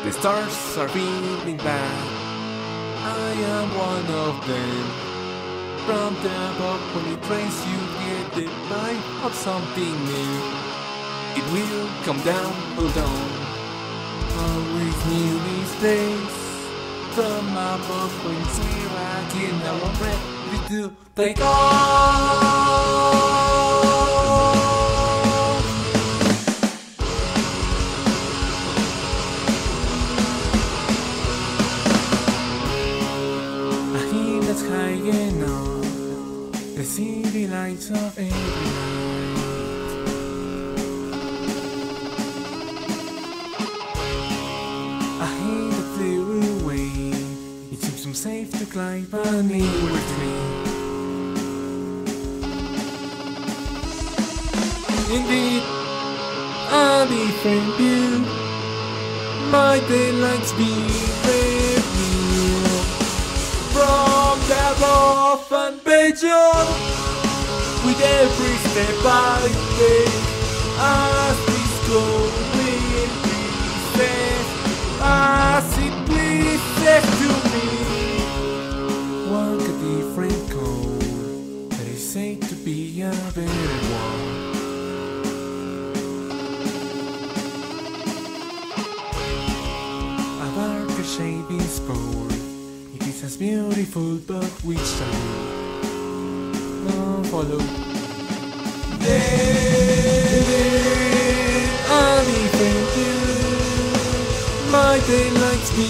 The stars are feeling bad. I am one of them. From the above, when you trace, you get the vibe of something new. It will come down, hold on. Always new these days. From above, when you see right in our breath, we do take off. That's high enough, the city lights of every night. I hate the clear away. It seems unsafe to climb anywhere to me. Indeed, a different view. My daylights be revealed from the above and beyond. With every step I take, as this goal will reset, as it pleases to me. Walk a different code that is said to be a better one. A darker shade is born. It is as beautiful, but which time? No follow. Then a different view. My daylights be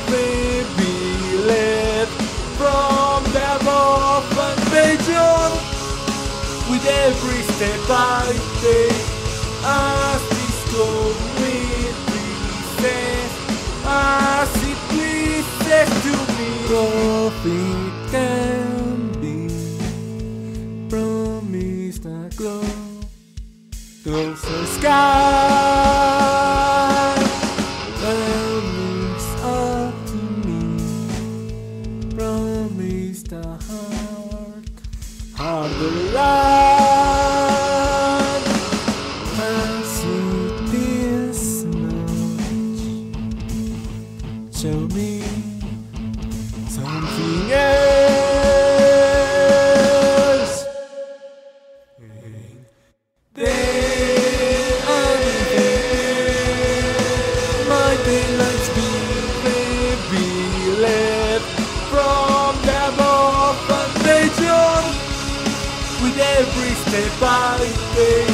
revealed from the above and beyond. With every step I take, as this goal will reset, as it pleases to me. Profit can be promised a glow, closer sky that looks up to me. Promised a harder life as it is much. Show me something else. Then my daylights be revealed from the above and beyond. With every step I take,